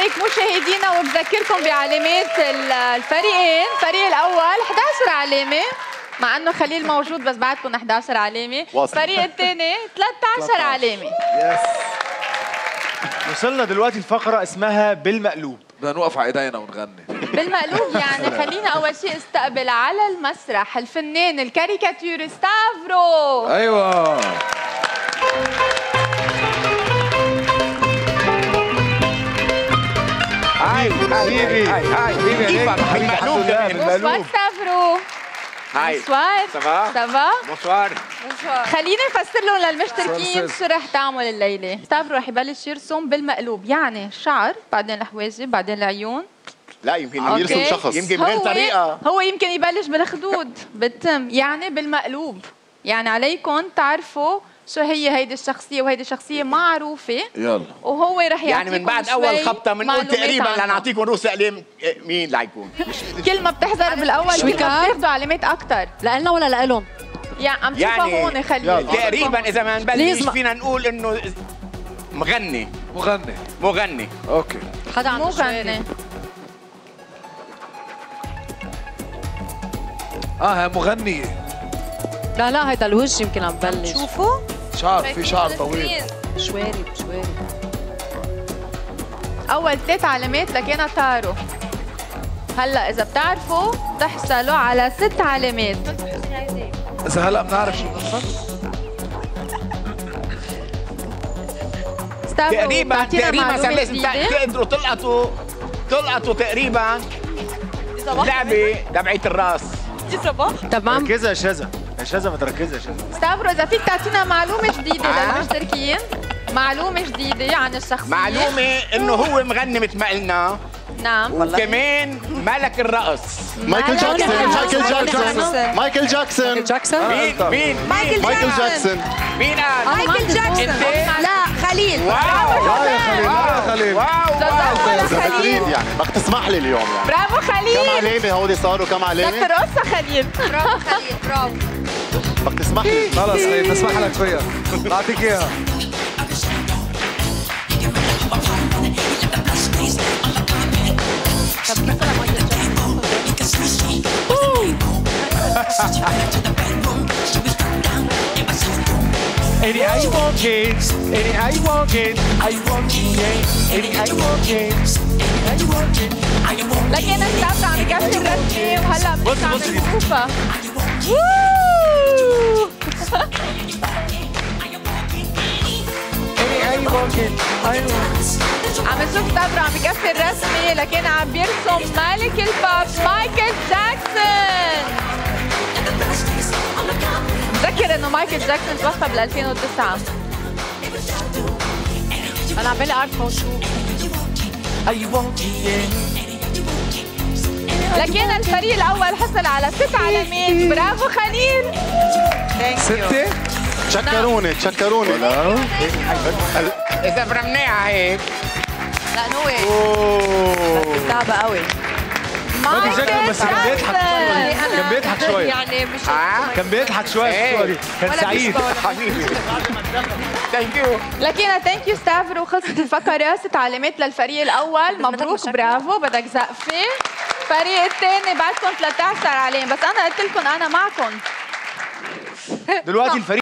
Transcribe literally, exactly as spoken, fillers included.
هيك مشاهدينا وبذكركم بعلامات الفريقين. الفريق الاول إحدى عشرة علامه، مع انه خليل موجود بس بعدكم إحدى عشرة علامه. الفريق الثاني ثلاثة عشر علامه. يس. وصلنا دلوقتي لفقره اسمها بالمقلوب. بدنا نوقف على ايدينا ونغني. بالمقلوب يعني خلينا اول شيء استقبل على المسرح الفنان الكاريكاتير ستافرو. ايوه. هاي حبيبي هاي هاي حبيبي بالمقلوب. بالمقلوب ستافرو. هاي بونسوار. سافا سافا. بونسوار. خلينا نفسر لهم للمشتركين شو رح تعمل الليله. ستافرو رح يبلش يرسم بالمقلوب، يعني الشعر بعدين الحواجب بعدين العيون. لا يمكن يرسم شخص، يمكن بغير طريقه. هو يمكن يبلش بالخدود بالتم، يعني بالمقلوب. يعني عليكم تعرفوا شو هي هيدي الشخصيه، وهيدي الشخصيه معروفه. يلا. وهو رح يعطيكم يعني من بعد اول خبطه بنقول تقريبا لنعطيكم رؤوس اقلام مين اللي حيكون. كل ما بتحذر بالاول شو بتاخذوا علامات اكثر. لنا ولا لإلهم؟ يعني عم تشوفها يعني هون خليل. تقريبا اذا ما نبلش فينا نقول انه مغني مغني مغني اوكي. حدا عنده مغني. اه هي مغنية. لا لا هيدا الوجه يمكن عم ببلش. شوفوا شعر، في شعر طويل. شوارب شوارب. اول ثلاث علامات لكينا طاروا. هلا اذا بتعرفوا تحصلوا على ست علامات. اذا هلا بنعرف شو بنصر. تقريبا تقريبا صار لازم تقدروا تلقطوا تلقطوا تقريبا لعبه تبعية الراس. تمام. ركزي يا شذا، يا شذا ما تركزي يا شذا. ستافرو اذا فيك تعطينا معلومه جديده آه. للمشتركين، معلومه جديده عن الشخصيه. معلومه انه هو مغني مثل ما قلنا. نعم. وكمان ملك الرقص. مايكل جاكسون. مايكل جاكسون. مايكل جاكسون. مايكل جاكسون. مين مين مايكل مايكل جاكسون. مين قال؟ مايكل جاكسون. لا خليل. واو يا خليل يا خليل. واو واو. اذا بتريد يعني بدك تسمح لي اليوم يعني. برافو خليل. كم علامه هودي صاروا كم علامه؟ بدك ترقصها خليل. برافو خليل برافو. بدك تسمح لي. خلص خليل بسمح لك فيها. بعطيك اياها. Any I want it, any I want it, I want it, any I want it, any I want it, I want it. لكن ستافرو عم يكسر رسمه وهلا بس عم نشوفها. عم نشوف ستافرو عم يكسر رسمه لكن عم بيرسم ملك البوب مايكل جاكسون. بتذكر انه مايكل جاكسون توفى بال ألفين وتسعة. انا عم عارفه شو. لكن الفريق الاول حصل على ست علامات. برافو خليل. ستة؟ تشكروني تشكروني. اذا برمناها هيك. لا نوي. اوه صعبه قوي. مايكل جاكسون بس كان بيضحك شوي. كان بيضحك شوي. يعني مش كان بيضحك شوي في الصورة دي. كان سعيد. حبيبي. ثانك يو. لكن ثانك يو ستافرو. خلصت الفقرة. ست علامات للفريق الأول. مبروك برافو. بدك زقفة. الفريق الثاني بعدكم ثلاثة عشر علامة، بس أنا قلت لكم أنا معكم. دلوقتي الفريق